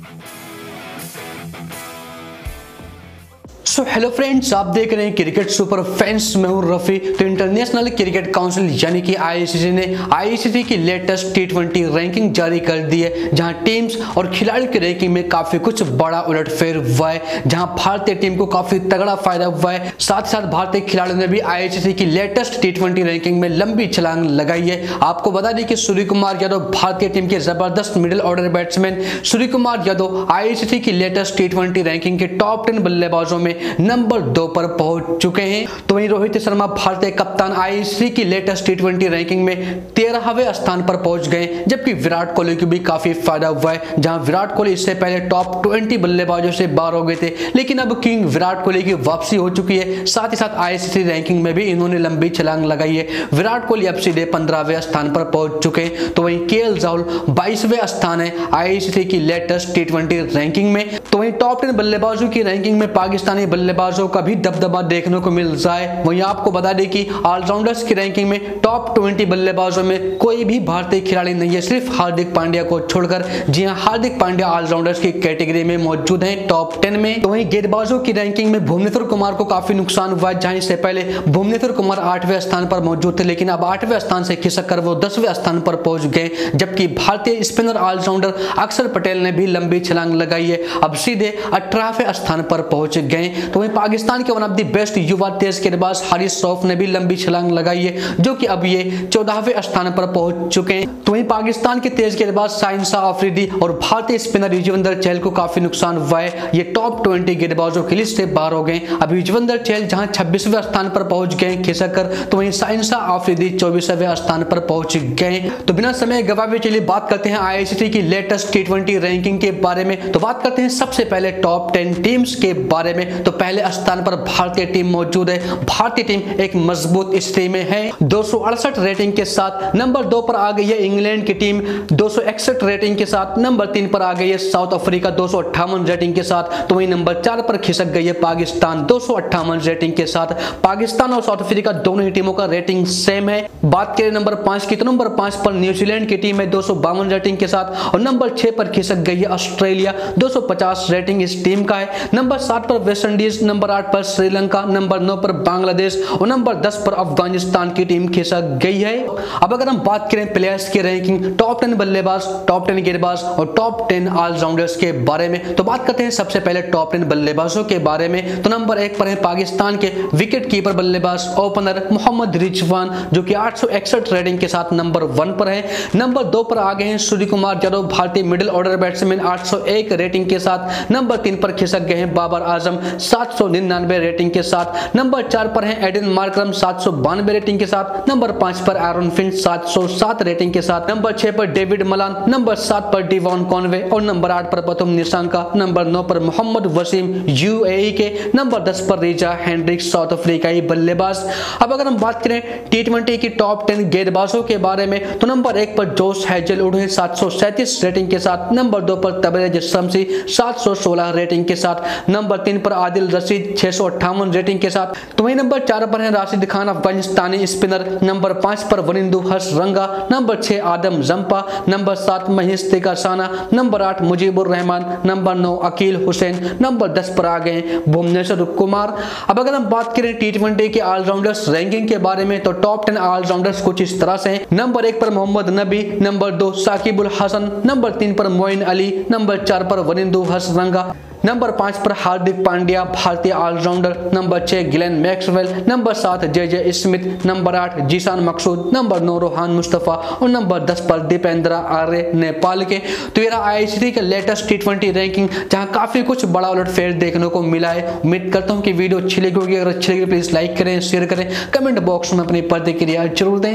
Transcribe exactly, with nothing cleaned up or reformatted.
So hello friends, आप देख रहे हैं क्रिकेट सुपर फैंस। मैं हूं रफी। तो इंटरनेशनल क्रिकेट काउंसिल यानी कि आईसीसी ने आईसीसी की लेटेस्ट टी ट्वेंटी रैंकिंग जारी कर दी है, जहां टीम्स और खिलाड़ियों की रैंकिंग में काफी कुछ बड़ा उलटफेर हुआ है, जहां भारतीय टीम को काफी तगड़ा फायदा हुआ है। साथ ही साथ भारतीय खिलाड़ियों ने भी आईसीसी की लेटेस्ट टी ट्वेंटी रैंकिंग में लंबी छलांग लगाई है। आपको बता दें कि सूर्य कुमार यादव भारतीय टीम के जबरदस्त middle order batsman Suryakumar Yadav ICC की लेटेस्ट टी ट्वेंटी रैंकिंग के टॉप टेन बल्लेबाजों में नंबर दो पर पहुंच चुके हैं। तो वहीं रोहित शर्मा भारतीय कप्तान आईसीसी की लेटेस्ट टी ट्वेंटी रैंकिंग में तेरहवें स्थान पर पहुंच गए, जबकि विराट कोहली को भी काफी फायदा हुआ है, जहां विराट कोहली इससे पहले टॉप बीस बल्लेबाजों से बाहर हो गए थे, लेकिन अब किंग विराट कोहली की वापसी हो चुकी है। साथ ही साथ आईसीसी रैंकिंग में भी इन्होंने लंबी छलांग लगाई है। विराट कोहली अब सीधे पंद्रहवें स्थान पर पहुंच चुके हैं। तो वहीं केएल राहुल बाईसवें स्थान है आईसीसी की लेटेस्ट टी ट्वेंटी रैंकिंग में। तो वहीं टॉप टेन बल्लेबाजों की रैंकिंग में पाकिस्तानी बल्लेबाजों का भी दबदबा देखने को मिल रहा है। वहीं आपको बता दें कि ऑलराउंडर्स की रैंकिंग में टॉप बीस बल्लेबाजों में कोई भी भारतीय खिलाड़ी नहीं है, सिर्फ हार्दिक पांड्या को छोड़कर। जी हां, हार्दिक पांड्या ऑलराउंडर्स की कैटेगरी में मौजूद हैं टॉप टेन में। तो वहीं गेंदबाजों की रैंकिंग में भुवनेश्वर कुमार को काफी नुकसान हुआ है, जहां इससे पहले भुवनेश्वर कुमार आठवें स्थान पर मौजूद थे, लेकिन अब आठवें स्थान से खिसक कर वो दसवें स्थान पर पहुंच गए। जबकि भारतीय स्पिनर ऑलराउंडर अक्षर पटेल ने भी लंबी छलांग लगाई है, अब सीधे अठारहवें स्थान पर पहुंच गए। तो वहीं पाकिस्तान के वन ऑफ द बेस्ट युवा तेज गेंदबाज हारिस रऊफ ने भी लंबी छलांग लगाई है, जो कि अब ये चौदहवें स्थान पर पहुंच चुके हैं। तो वहीं पाकिस्तान के तेज गेंदबाज शाहिन शाह अफरीदी और भारतीय स्पिनर युजवेंद्र चहल को काफी नुकसान हुआ है, ये टॉप बीस गेंदबाजों की लिस्ट से बाहर हो गए। अब युजवेंद्र चहल जहां छब्बीसवें स्थान पर पहुंच गए खिसक कर, तो वहीं शाहिन शाह अफरीदी चौबीसवें स्थान पर पहुंच गए। तो बिना समय गवाए चलिए बात करते हैं आईसीसी की लेटेस्ट टी ट्वेंटी रैंकिंग के बारे में। तो बात करते हैं सबसे पहले टॉप टेन टीम्स के बारे में। तो पहले स्थान पर भारतीय टीम मौजूद है। भारतीय टीम एक मजबूत स्थिति में है, दो सौ अड़सठ रेटिंग के साथ। नंबर दो पर आ गई है इंग्लैंड की टीम दो सौ इकसठ रेटिंग के साथ। नंबर तीन पर आ गई है साउथ अफ्रीका दो सौ अट्ठावन रेटिंग के साथ। तो वहीं नंबर चार पर खिसक गई है पाकिस्तान दो सौ अट्ठावन रेटिंग के साथ। पाकिस्तान और साउथ अफ्रीका दोनों ही टीमों का रेटिंग सेम है। बात करें नंबर पांच की, तो नंबर पांच पर न्यूजीलैंड की टीम है दो सौ बावन रेटिंग के साथ, और नंबर छह पर खिसक गई है ऑस्ट्रेलिया दो सौ पचास रेटिंग इस टीम का है। नंबर सात पर वेस्ट इंडीज, नंबर आठ पर श्रीलंका, नंबर नौ पर बांग्लादेश और नंबर दस पर अफगानिस्तान की टीम खिसक गई है। अब अगर हम बात करें प्लेयर्स की रैंकिंग, टॉप टेन बल्लेबाज, टॉप टेन गेंदबाज और टॉप टेन ऑलराउंडर्स के बारे में, तो बात करते हैं सबसे पहले टॉप टेन बल्लेबाजों के बारे में। तो नंबर एक पर है पाकिस्तान के विकेट कीपर बल्लेबाज ओपनर मोहम्मद रिजवान, जो कि आठ सौ इकसठ रेटिंग के साथ नंबर वन पर है। नंबर दो पर आ गए हैं सूर्य कुमार यादव भारतीय मिडिल ऑर्डर बैट्समैन आठ सौ एक रेटिंग के साथ। नंबर तीन पर खिसक गए हैं बाबर आजम सात सौ निन्यानवे रेटिंग के साथ। नंबर चार पर है एडन मार्करम सात सौ बानवे रेटिंग के साथ। नंबर पांच पर एरन फिंच सात सौ सात रेटिंग के साथ। नंबर छह पर डेविड मलान, नंबर सात पर डिवॉन कॉनवे और नंबर आठ पर प्रथम निशांका। नंबर नौ पर मोहम्मद वसीम यूएई के। नंबर दस पर रिजा हेंड्रिक्स साउथ अफ्रीकाई बल्लेबाज। अब अगर हम बात करें टी ट्वेंटी की टॉप टेन गेंदबाजों के बारे में, तो नंबर एक पर जोश हेजलवुड है सात सौ सैंतीस रेटिंग के साथ। नंबर दो पर तबरेज शम्सी सात सौ सोलह रेटिंग के साथ। नंबर तीन पर आदिल रशीद छह सौ अट्ठावन रेटिंग के साथ। तो वहीं नंबर चार पर है राशिद खान अफगानिस्तानी स्पिनर। नंबर पांच पर वनिंदु हर्ष रंगा। नंबर छह आदम जंपा। नंबर सात महेश तिकासाना। नंबर आठ मुजीबुर रहमान। नंबर नौ अकील हुसैन। नंबर दस पर आ गए भुवनेश्वर कुमार। अब अगर हम बात करें टी ट्वेंटी के ऑलराउंडर्स रैंकिंग के बारे में, तो टॉप टेन ऑलराउंडर्स कुछ इस तरह से हैं। नंबर एक पर मोहम्मद नबी, नंबर दो साकिबुल हसन, नंबर तीन पर मोइन अली, नंबर चार पर वनिंदु हर्ष रंगा, नंबर पांच पर हार्दिक पांड्या भारतीय ऑलराउंडर, नंबर छह ग्लेन मैक्सवेल, नंबर सात जे जे स्मिथ, नंबर आठ जीशान मकसूद, नंबर नौ रोहान मुस्तफा और नंबर दस पर दीपेंद्र आर्य नेपाल के। तो ये रहा आईसीसी का लेटेस्ट टी ट्वेंटी रैंकिंग, जहां काफी कुछ बड़ा उलटफेर देखने को मिला है। उम्मीद करता हूं कि वीडियो अच्छी लगी होगी। अगर अच्छी लगी प्लीज लाइक करें, शेयर करें, कमेंट बॉक्स में अपनी प्रतिक्रिया जरूर दें।